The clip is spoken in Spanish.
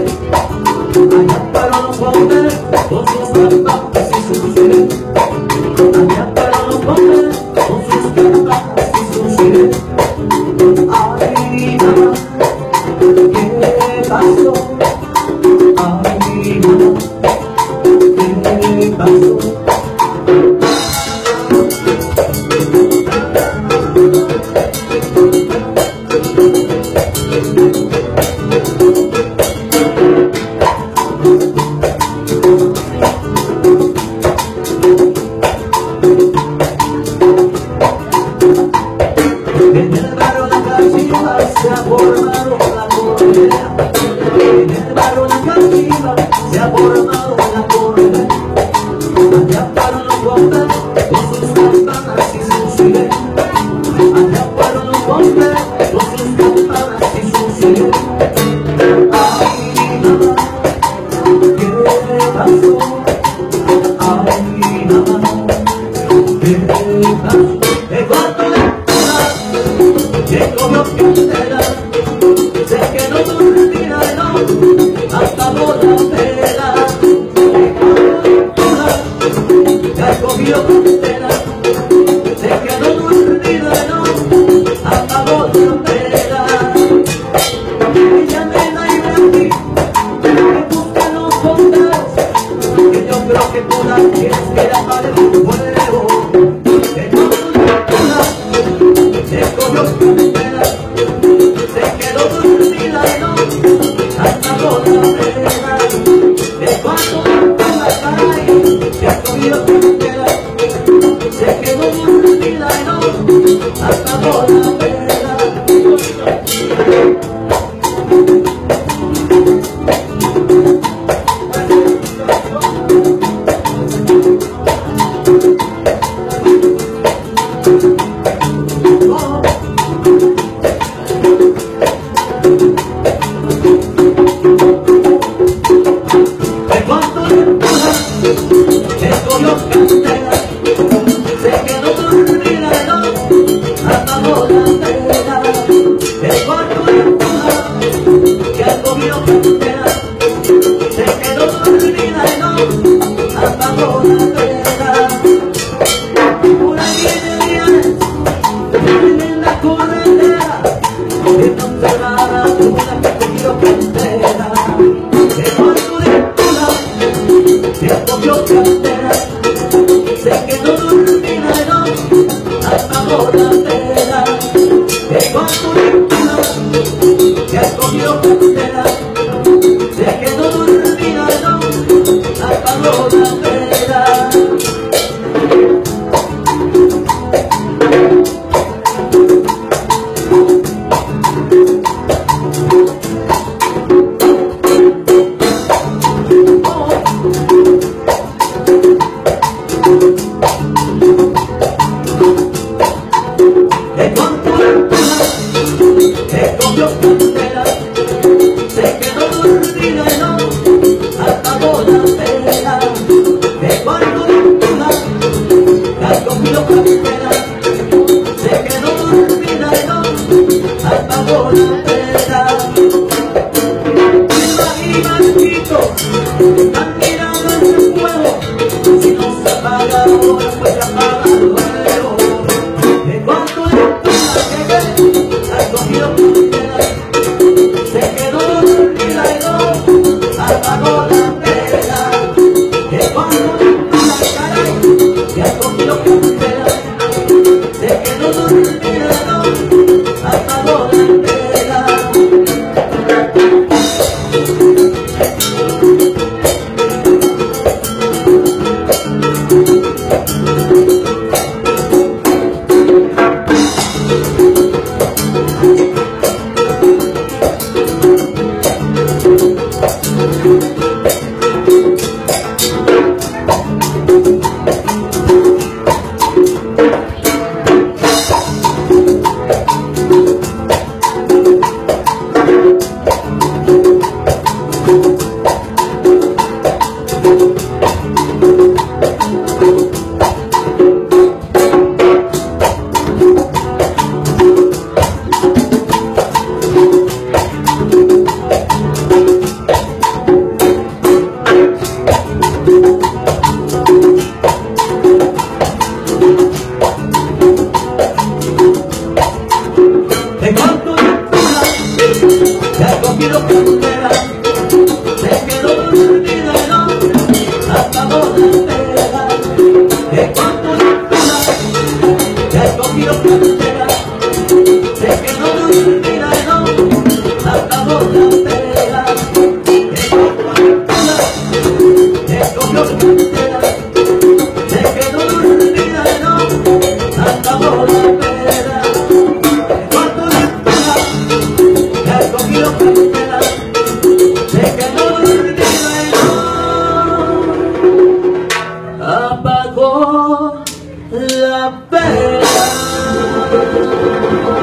allá para los pobres, con sus campanas y sus sirenas. Allá para los pobres, con sus campanas y sus sirenas. Ay, mamá, ¿qué pasó? Ay, mamá, ¿qué pasó? En el barrio La Cachiva se ha formado la corredera. En el barrio La Cachiva se ha formado la corredera. Allá para los hombres con sus campanas y sus sirenas. Allá para los hombres con sus campanas y sus sirenas. Ay, mamá, ¿qué pasó? Ay, mamá, ¿qué pasó? El cuarto de que comió candela, se quedó dormida y no apagó la vela. Ya comió candela, se quedó dormida y no apagó la vela. Ella me da y ve aquí, que busca los bomberos, que yo creo que tú la quieres que la apague el fuego. Que cuando se cogió candela, se quedó dormida y no apagó la vela. De cuando la cae, se cogió candela, se quedó dormida y no apagó la vela. espera.